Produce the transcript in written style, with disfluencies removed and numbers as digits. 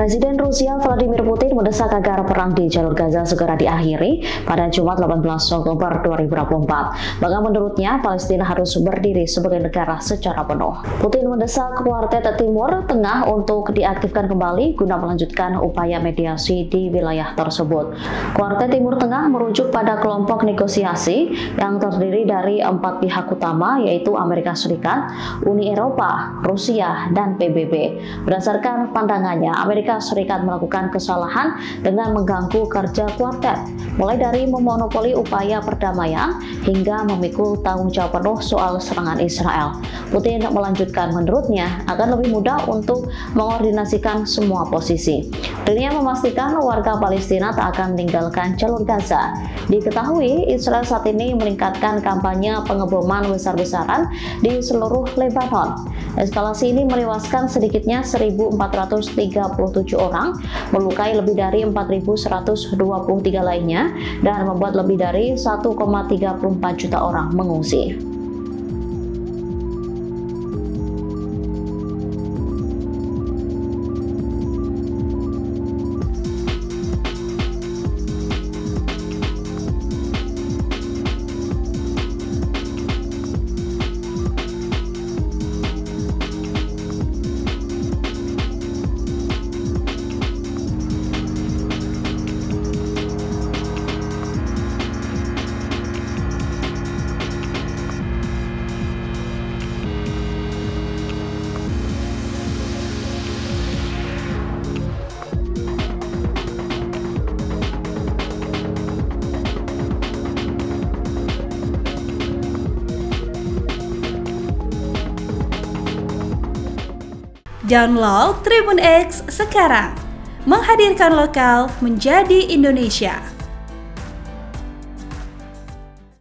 Presiden Rusia Vladimir Putin mendesak agar perang di Jalur Gaza segera diakhiri pada Jumat 18 Oktober 2024. Bahkan menurutnya, Palestina harus berdiri sebagai negara secara penuh. Putin mendesak Kuartet Timur Tengah untuk diaktifkan kembali guna melanjutkan upaya mediasi di wilayah tersebut. Kuartet Timur Tengah merujuk pada kelompok negosiasi yang terdiri dari 4 pihak utama, yaitu Amerika Serikat, Uni Eropa, Rusia, dan PBB. Berdasarkan pandangannya, Amerika Serikat melakukan kesalahan dengan mengganggu kerja kuartet, mulai dari memonopoli upaya perdamaian hingga memikul tanggung jawab penuh soal serangan Israel. Putin melanjutkan, menurutnya akan lebih mudah untuk mengordinasikan semua posisi. Dirinya memastikan warga Palestina tak akan meninggalkan jalur Gaza. Diketahui Israel saat ini meningkatkan kampanye pengeboman besar-besaran di seluruh Lebanon. Eskalasi ini menewaskan sedikitnya 1.437 orang, melukai lebih dari 4.123 lainnya, dan membuat lebih dari 1,34 juta orang mengungsi. Download Tribun X sekarang, menghadirkan lokal menjadi Indonesia.